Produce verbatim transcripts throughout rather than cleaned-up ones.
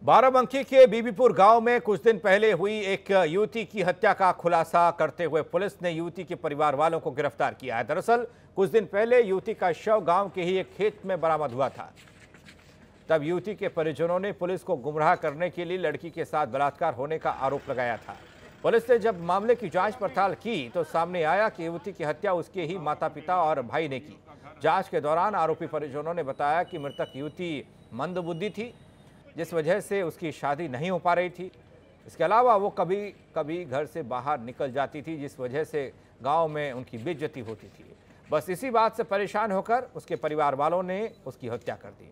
बाराबंकी के बीबीपुर गांव में कुछ दिन पहले हुई एक युवती की हत्या का खुलासा करते हुए पुलिस ने युवती के परिवार वालों को गिरफ्तार किया है। दरअसल कुछ दिन पहले युवती का शव गांव के ही एक खेत में बरामद हुआ था। तब युवती के परिजनों ने पुलिस को गुमराह करने के लिए लड़की के साथ बलात्कार होने का आरोप लगाया था। पुलिस ने जब मामले की जांच पड़ताल की तो सामने आया कि युवती की हत्या उसके ही माता पिता और भाई ने की। जांच के दौरान आरोपी परिजनों ने बताया कि मृतक युवती मंदबुद्धि थी, जिस वजह से उसकी शादी नहीं हो पा रही थी। इसके अलावा वो कभी कभी घर से बाहर निकल जाती थी, जिस वजह से गांव में उनकी बेइज्जती होती थी। बस इसी बात से परेशान होकर उसके परिवार वालों ने उसकी हत्या कर दी।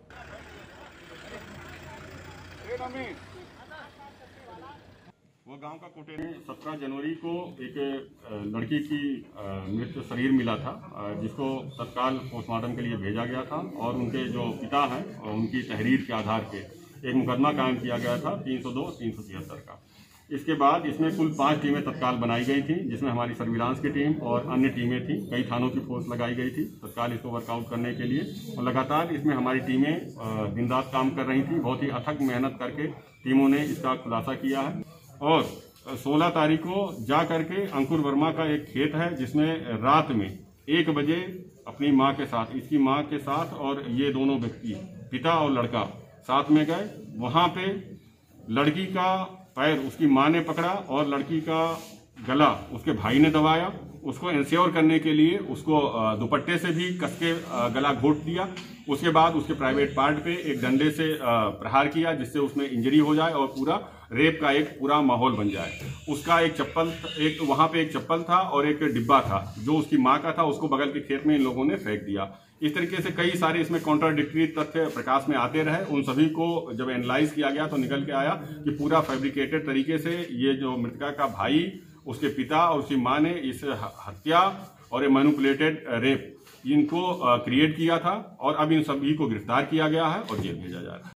वो गांव का कोटेरी सत्रह जनवरी को एक लड़की की मृत शरीर मिला था, जिसको तत्काल पोस्टमार्टम के लिए भेजा गया था और उनके जो पिता हैं उनकी तहरीर के आधार पे एक मुकदमा कायम किया गया था तीन सौ दो तीन सौ तिहत्तर का। इसके बाद इसमें कुल पांच टीमें तत्काल बनाई गई थी, जिसमें हमारी सर्विलांस की टीम और अन्य टीमें थी। कई थानों की फोर्स लगाई गई थी तत्काल इसको वर्कआउट करने के लिए और लगातार इसमें हमारी टीमें दिन रात काम कर रही थी। बहुत ही अथक मेहनत करके टीमों ने इसका खुलासा किया है और सोलह तारीख को जा करके अंकुर वर्मा का एक खेत है, जिसमें रात में एक बजे अपनी माँ के साथ, इसकी माँ के साथ और ये दोनों व्यक्ति पिता और लड़का साथ में गए। वहां पे लड़की का पैर उसकी माँ ने पकड़ा और लड़की का गला उसके भाई ने दबाया। उसको इंश्योर करने के लिए उसको दुपट्टे से भी कस के गला घोट दिया। उसके बाद उसके प्राइवेट पार्ट पे एक डंडे से प्रहार किया, जिससे उसमें इंजरी हो जाए और पूरा रेप का एक पूरा माहौल बन जाए। उसका एक चप्पल एक वहां पे एक चप्पल था और एक डिब्बा था जो उसकी माँ का था, उसको बगल के खेत में इन लोगों ने फेंक दिया। इस तरीके से कई सारे इसमें कॉन्ट्राडिक्टरी तथ्य प्रकाश में आते रहे। उन सभी को जब एनालाइज किया गया तो निकल के आया कि पूरा फैब्रिकेटेड तरीके से ये जो मृतका का भाई, उसके पिता और उसकी माँ ने इस हत्या और ये मैनिपुलेटेड रेप इनको क्रिएट किया था और अब इन सभी को गिरफ्तार किया गया है और जेल भेजा जा रहा है।